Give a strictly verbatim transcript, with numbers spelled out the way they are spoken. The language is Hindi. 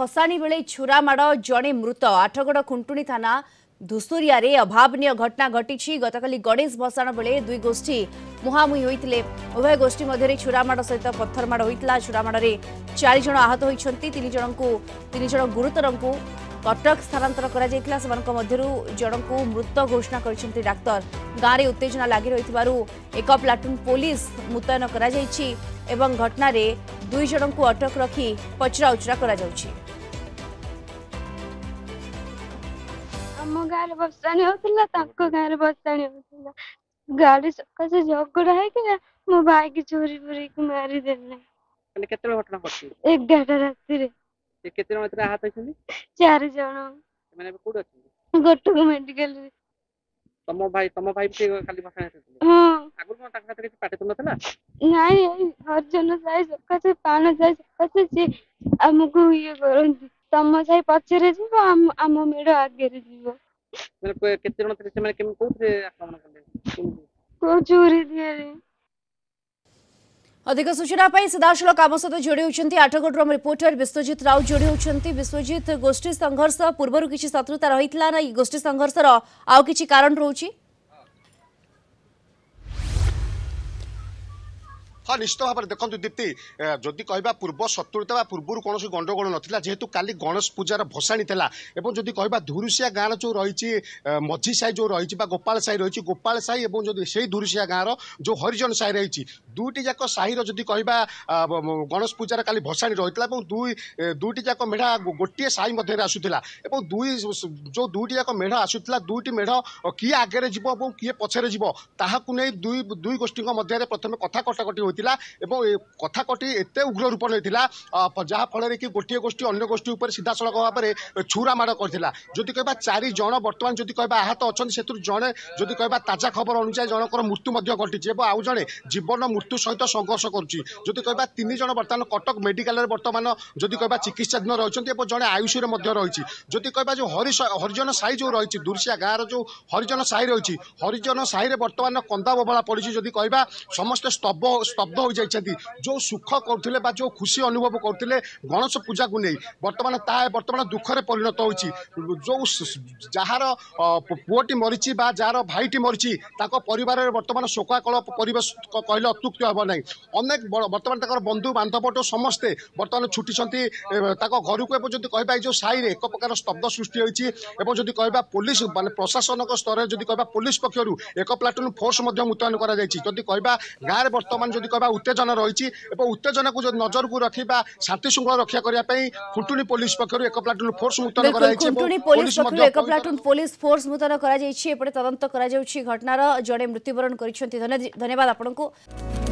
भसाणी बेले छुरा माड़ जड़े मृत आठगड़ खुंटुणी थाना धुसुरिया रे अभावनीय घटना घटी। गतकाली गणेश भसाण बेले दुई गोष्ठी मुहांमुही होते उभय गोष्ठी मध्य छुरामाड़ सहित पत्थरमाड़ होता। छुरामाड़ चार जण आहत होती। तीन जन को तीन जन गुरुतर को कटक स्थानांतर करा जायतिला। सेमानक मध्यरु जनकु मृत घोषणा करछन्ति डाक्टर। गाँव में उत्तेजना लगी रही एक प्लाटून पुलिस मुतयन करा जायछि एवं घटना रे दुई जन को अटक रखी पचरा उचरा करा जाउछि। आम गाँव में बसाणी होता गाँव बसाणी होता गाड़ी सकाशे झगड़ा है मो भाई की चोरी पूरी मारी देले। घटना एगारटा राति केते जन आहत होइछन्ति? चार जन माने कोड अछि गोटक मेडिकल रे। तम भाई तम भाई के खाली बसाणी होते हां आगु कोन ताका साथे पाटे तो नथला नाही हर जन जाय सकाशे पान जाय सकाशे से हमको ये करंती तम जाय पछरे जीव हम हम मेड आगे रे जीव। माने केते जन से माने केम कोथरे आक्रमण करले को चोरी दिए रे। अधिक सूचना सीधासल आम सहित जोड़ी होती आठगढ़ रिपोर्टर विश्वजित राउत जोड़ी होती। विश्वजित, गोष्ठी संघर्ष पूर्व किसी शत्रुता रही ना गोष्ठी संघर्षर आउ किसी कारण रोची? हाँ निश्चित भाव में देखो दीप्ति जदि कहवा पूर्व शत्रुता पूर्व कौन गंडगोल नाला जेहेतु काली गणेश पूजार भसाणी था और जदि कहवा धुरुसिया गाँव जो रही मझी साई जो रही गोपाल साई रही गोपाल साई और जो से धुरुसिया गाँव जो हरिजन साई रही दुईटी जाक साई जदि कहवा गणेश पूजार काली भसाणी रही है दुई दुईटी जाक मेढ़ा गोटे साई मध्य आसूला दुई जो दुईटी जाक मेढ़ आसूला दुईटी मेढ़ किए आगे जीव किए पछरे जीव ताहाकु नहीं दुई दुई गोष्ठी मध्य प्रथम कथा कटाकटी कथा कटी एत उग्र रूप नहीं जहाँफल कि गोटे गोष्ठी अन्य गोष्ठी उपर सीधा सड़क भाव में छुरा माड़ करता। जदि कहवा चार जन बर्तमान जदि कहवा आहत अच्छा से जड़े जदि कहवा ताजा खबर अनुसार जनकर मृत्यु घटी आउ जड़े जीवन मृत्यु सहित संघर्ष करुँच। कहवा तीन जन बर्तमान कटक मेडिकल बर्तमान जदि कहवा चिकित्साधीन रही जड़े आयुष रही। जदि कहवा जो हरि हरिजन साई जो रही दुर्सिया गाँव जो हरिजन साई रही हरिजन साई बर्तमान कंदा बबला पड़ी जदि कहवा समस्त स्तब्ध स्तब्ध हो जाती जो सुख करते जो खुशी अनुभव करते गणेश पूजा को नहीं बर्तमान ता बर्तमान दुखरे परिणत होती। जो जार पुओटी मरी जार भाईटी मरी परिवार बर्तमान शोकाकल परिवेश कहले अत्युक्ति हम ना अनेक बर्तमान तक बंधु बांधव समस्ते बर्तमान छुटी घर को जब कह जो साई एक प्रकार स्तब्ध सृष्टि होती जब कह पुलिस मान प्रशासन स्तर जब कह पुलिस पक्षर एक प्लाटून फोर्स मुतयन कर गाँव बर्तमान जब कह उत्तेजना रही उत्तेजना को नजर को रखा शांति श्रृंखला रक्षा करने खुंटुणी पुलिस पक्षर एक प्लाटून फोर्स मुतयन पुलिस फोर्स मुतयन कर तदंत घटनार जड़े मृत्युवरण कर। धन्यवाद आपको।